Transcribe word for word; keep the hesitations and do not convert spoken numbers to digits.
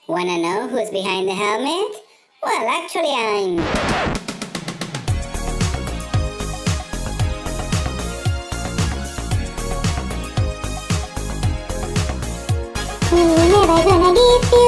Wanna know who's behind the helmet? Well, actually, I'm... We never gonna give you